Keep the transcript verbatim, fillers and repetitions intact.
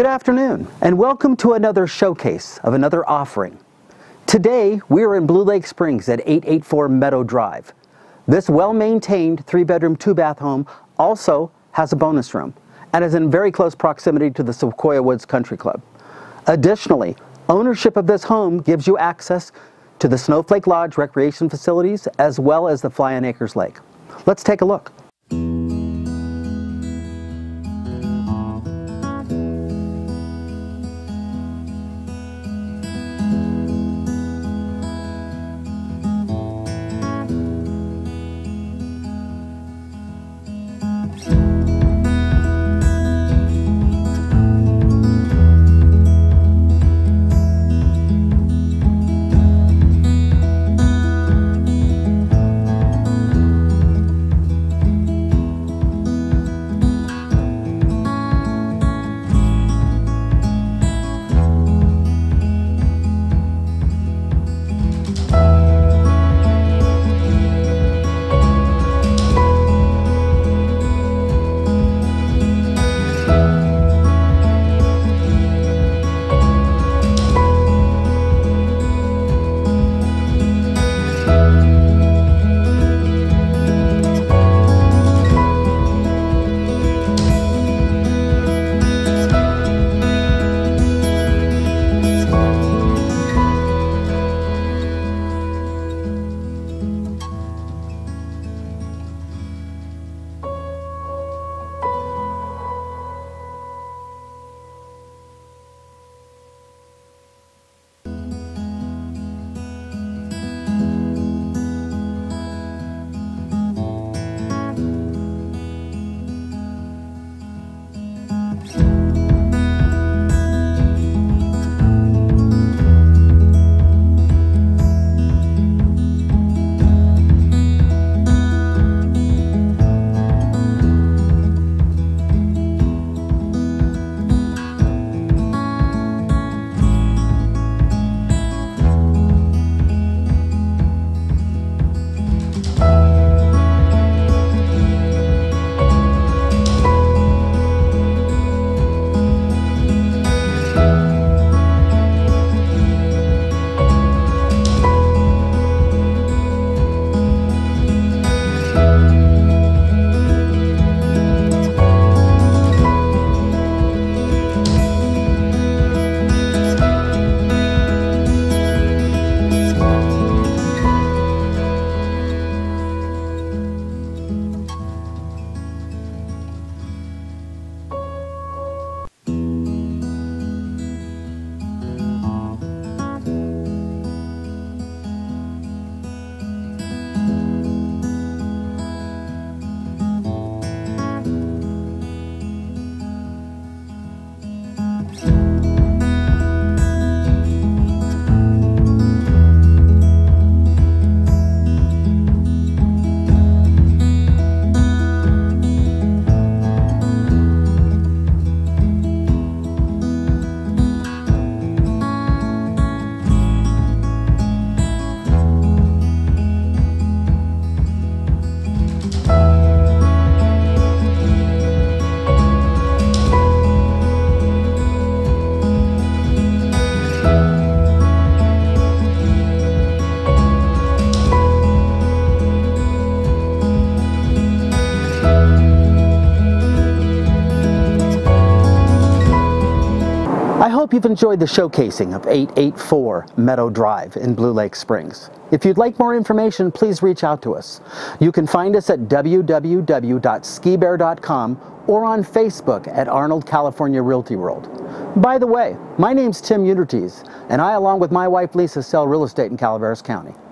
afternoon, and welcome to another showcase of another offering. Today, we are in Blue Lake Springs at eight eighty-four Meadow Drive. This well-maintained three-bedroom, two-bath home also has a bonus room and is in very close proximity to the Sequoia Woods Country Club. Additionally, ownership of this home gives you access to the Snowflake Lodge recreation facilities as well as the Fly-In Acres Lake. Let's take a look. I hope you've enjoyed the showcasing of eight eighty-four Meadow Drive in Blue Lake Springs. If you'd like more information, please reach out to us. You can find us at w w w dot ski bear dot com or on Facebook at Arnold, California Realty World. By the way, my name's Tim Muetterties, and I, along with my wife Lisa, sell real estate in Calaveras County.